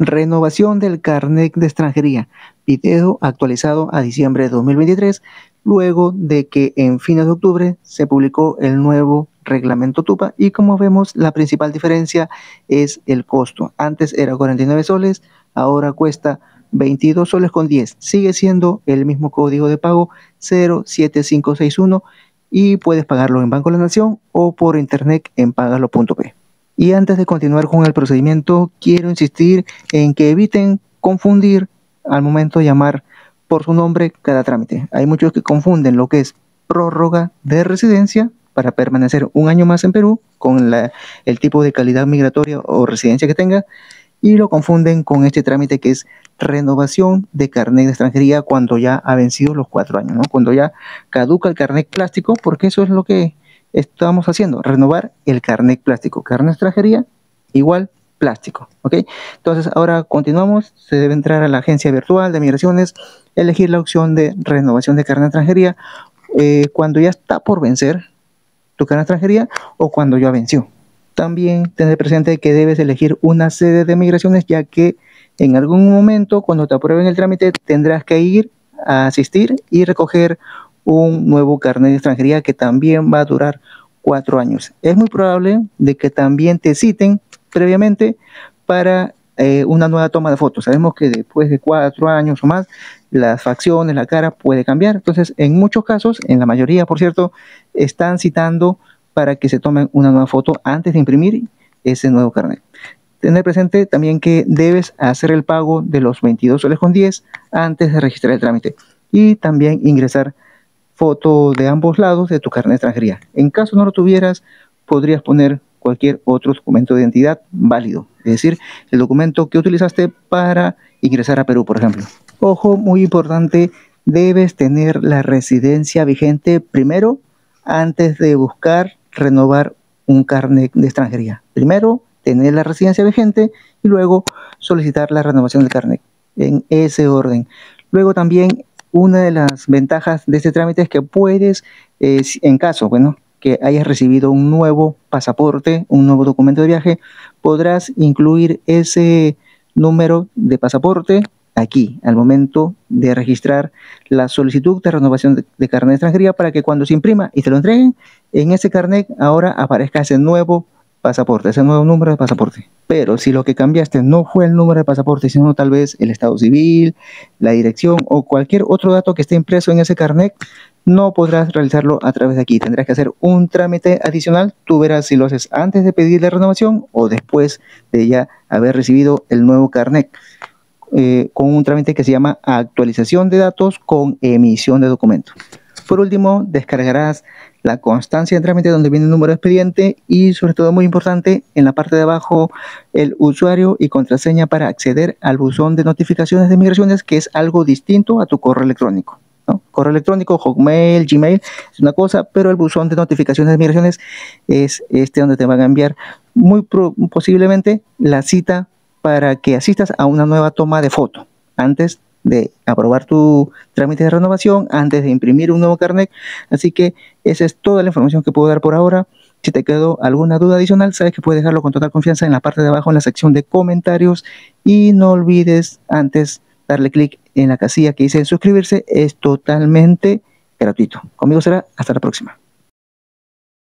Renovación del carnet de extranjería. Video actualizado a diciembre de 2023, luego de que en fines de octubre se publicó el nuevo reglamento TUPA y como vemos la principal diferencia es el costo. Antes era 49 soles, ahora cuesta 22 soles con 10. Sigue siendo el mismo código de pago 07561 y puedes pagarlo en Banco de la Nación o por internet en pagalo.p. Y antes de continuar con el procedimiento, quiero insistir en que eviten confundir al momento de llamar por su nombre cada trámite. Hay muchos que confunden lo que es prórroga de residencia para permanecer un año más en Perú con el tipo de calidad migratoria o residencia que tenga y lo confunden con este trámite que es renovación de carnet de extranjería cuando ya ha vencido los 4 años, ¿no? Cuando ya caduca el carnet plástico, porque eso es lo que estamos haciendo, renovar el carnet plástico. Carnet de extranjería igual plástico, ¿ok? Entonces ahora continuamos, se debe entrar a la agencia virtual de migraciones, elegir la opción de renovación de carnet de extranjería cuando ya está por vencer tu carnet de extranjería o cuando ya venció. También tener presente que debes elegir una sede de migraciones, ya que en algún momento cuando te aprueben el trámite tendrás que ir a asistir y recoger un nuevo carnet de extranjería que también va a durar 4 años. Es muy probable de que también te citen previamente para una nueva toma de fotos. Sabemos que después de 4 años o más, las facciones, la cara puede cambiar. Entonces, en muchos casos, en la mayoría, por cierto, están citando para que se tomen una nueva foto antes de imprimir ese nuevo carnet. Tener presente también que debes hacer el pago de los 22 soles con 10 antes de registrar el trámite y también ingresar foto de ambos lados de tu carnet de extranjería. En caso no lo tuvieras, podrías poner cualquier otro documento de identidad válido, es decir, el documento que utilizaste para ingresar a Perú, por ejemplo. Ojo, muy importante, debes tener la residencia vigente primero antes de buscar renovar un carnet de extranjería. Primero, tener la residencia vigente y luego solicitar la renovación del carnet, en ese orden. Luego también, una de las ventajas de este trámite es que puedes, en caso, bueno, que hayas recibido un nuevo pasaporte, un nuevo documento de viaje, podrás incluir ese número de pasaporte aquí, al momento de registrar la solicitud de renovación de carnet de extranjería para que cuando se imprima y te lo entreguen, en ese carnet ahora aparezca ese nuevo pasaporte, ese nuevo número de pasaporte. Pero si lo que cambiaste no fue el número de pasaporte, sino tal vez el estado civil, la dirección o cualquier otro dato que esté impreso en ese carnet, no podrás realizarlo a través de aquí. Tendrás que hacer un trámite adicional. Tú verás si lo haces antes de pedir la renovación o después de ya haber recibido el nuevo carnet. Con un trámite que se llama actualización de datos con emisión de documentos. Por último, descargarás la constancia de trámite donde viene el número de expediente y, sobre todo, muy importante, en la parte de abajo, el usuario y contraseña para acceder al buzón de notificaciones de migraciones, que es algo distinto a tu correo electrónico, ¿no? Correo electrónico, Hotmail, Gmail, es una cosa, pero el buzón de notificaciones de migraciones es este donde te van a enviar muy posiblemente la cita para que asistas a una nueva toma de foto antes de aprobar tu trámite de renovación, antes de imprimir un nuevo carnet. Así que esa es toda la información que puedo dar por ahora. Si te quedó alguna duda adicional, sabes que puedes dejarlo con total confianza en la parte de abajo en la sección de comentarios y no olvides antes darle clic en la casilla que dice suscribirse. Es totalmente gratuito. Conmigo será hasta la próxima.